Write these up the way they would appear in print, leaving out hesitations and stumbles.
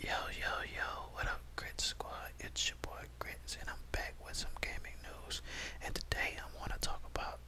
Yo, what up, Grit Squad? It's your boy Grits, and I'm back with some gaming news. And today I want to talk about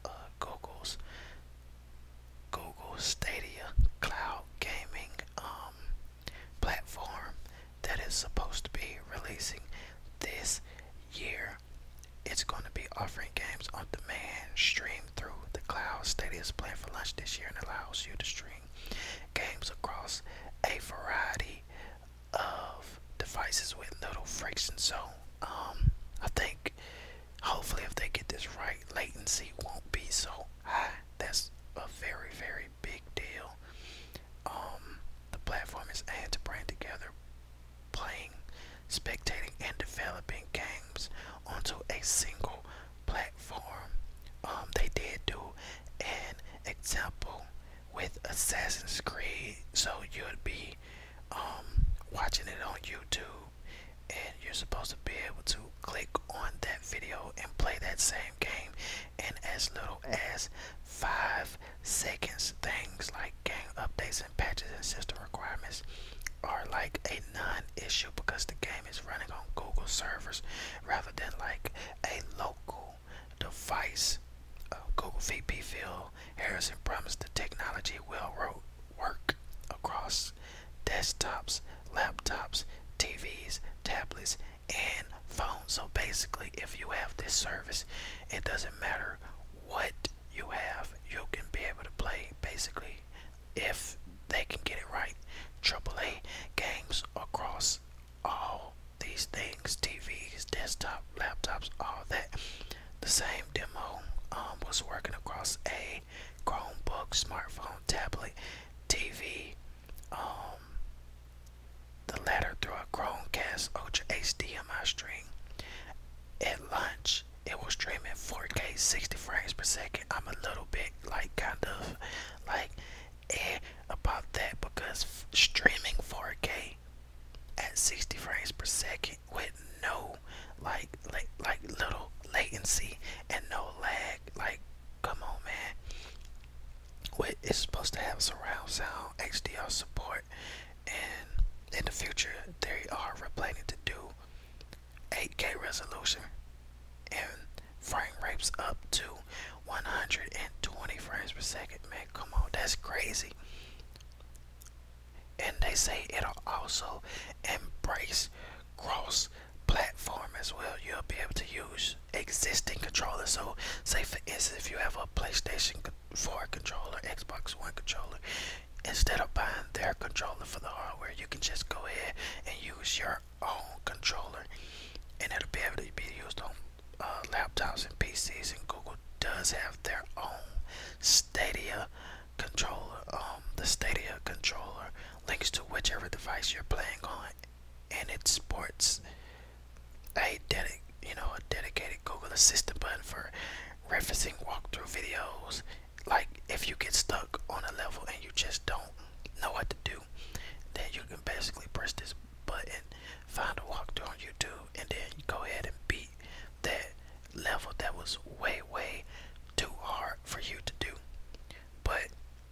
Google Stadia cloud gaming platform that is supposed to be releasing this year. It's going to be offering games on demand, streamed through the cloud. Stadia is planned for launch this year and allows you to stream games across a variety of devices with little friction. So, I think hopefully if they get this right, latency won't be so high. That's a very big deal. The platform is aimed to bring together playing, spectating, and developing games onto a single platform. They did do an example with Assassin's Creed, so you'd be watching it on YouTube, and you're supposed to be able to click on that video and play that same game in as little as 5 seconds. Things like game updates and patches and system requirements are like a non-issue because the game is running on Google servers rather than like a local device. Google VP Phil Harrison promised the technology will work across desktops, laptops, TVs, tablets, and phones. So basically, if you have this service, it doesn't matter what you have, you can be able to play basically, if they can get it right, AAA games across all these things: TVs, desktop, laptops, all that. The same demo was working across a Chromebook, smartphone, tablet, TV, the latter through a Chromecast Ultra HDMI stream. At launch, it was streaming 4K 60 frames per second. I'm a little bit like kind of like about that because streaming 4K at 60 frames per second with no like little latency and no lag, like come on, man. It's supposed to have surround sound, HDR support, and in the future they are planning to do 8K resolution and frame rates up to 120 frames per second. Man, come on, that's crazy. And they say it'll also embrace cross platform as well. You'll be able to use existing controllers. So say for instance, if you have a PlayStation 4 controller, Xbox One controller, instead of buying their controller for the hardware, you can just go ahead and use your own controller, and it'll be able to be used on laptops and PCs. And Google does have their own Stadia controller. The Stadia controller links to whichever device you're playing on, and it sports a dedicated Google Assistant button for referencing walkthrough videos. Like if you get stuck on a level and you just don't know what to do, then you can basically press this button, find a walkthrough on YouTube, and then you go ahead and beat that level that was way too hard for you to do. But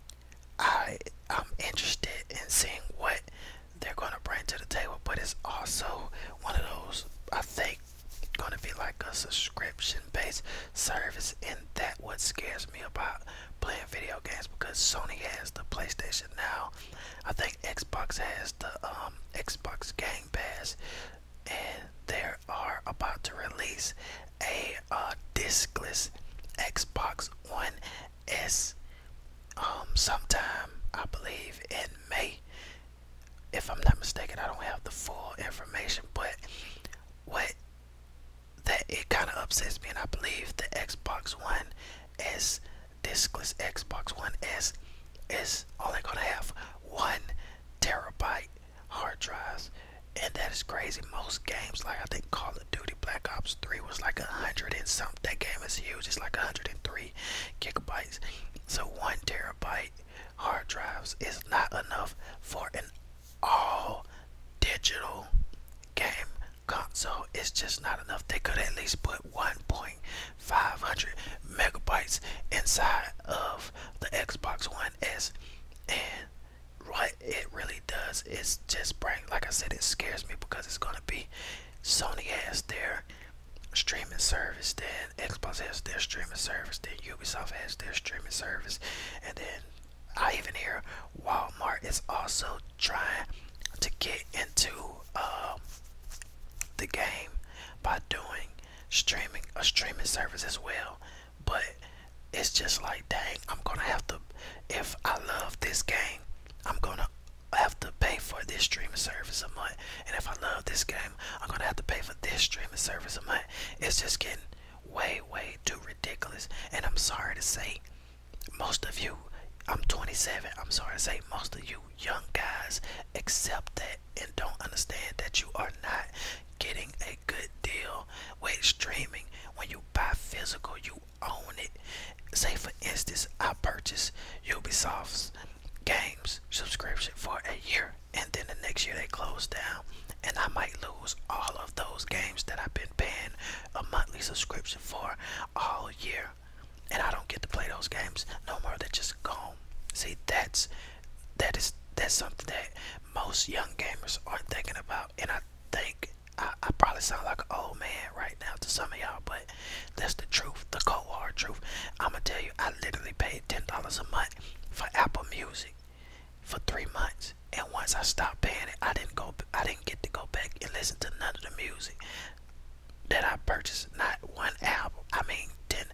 I'm interested in seeing what they're gonna bring to the table. But it's also one of those, I think, gonna be like a subscription based service, and that what scares me about playing video games, because Sony has the PlayStation Now. I think Xbox has the Xbox Game Pass, and they are about to release a discless Xbox One S sometime, I believe in May, if I'm not mistaken. I don't have the full information, but what that it kind of upsets me, and I believe the Xbox One S, discless Xbox One S, is only gonna have 1 terabyte hard drives, and that is crazy. Most games, like I think Call of Duty Black Ops 3 was like 100 and something. That game is huge. It's like 103 gigabytes. So 1 terabyte hard drives is not enough for an all digital game console. It's just not enough. They could at least put 1.500 megabytes inside of the Xbox One S, and what it really does is just bring, like like I said, it scares me because it's gonna be Sony has their streaming service, then Xbox has their streaming service, then Ubisoft has their streaming service, and then I even hear Walmart is also trying to get into the game by doing a streaming service as well. But it's just like, dang, I'm gonna have to, if I love this game, I'm gonna have to pay for this streaming service a month, and if I love this game, I'm gonna have to pay for this streaming service a month. It's just getting way too ridiculous. And I'm sorry to say, most of you, I'm 27, I'm sorry to say, most of you young guys accept that and don't understand that you are not getting a good deal with streaming. When you buy physical, you own it. Say for instance, I purchased Ubisoft's games subscription for a year, and then the next year they close down, and I might lose all of those games that I've been paying a monthly subscription for all year, and I don't get to play those games no more. They're just gone. See, that's something that most young gamers aren't thinking about, and I think I probably sound like an old man right now to some of y'all, but that's the truth, the cold hard truth. I'm gonna tell you, I literally paid $10 a month for Apple Music for 3 months, and once I stopped paying it, I didn't get to go back and listen to none of the music that I purchased. Not one album. I mean,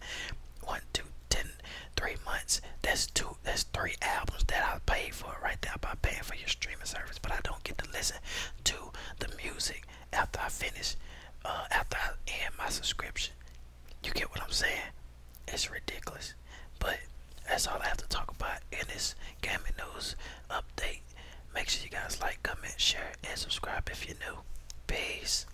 3 months. That's 3 albums that I paid for right there by paying for your streaming service. But I don't get to listen to the music after I finish, after I end my subscription. You get what I'm saying? It's ridiculous. But that's all I have to talk about in this gaming news update. Make sure you guys like, comment, share, and subscribe if you're new. Peace.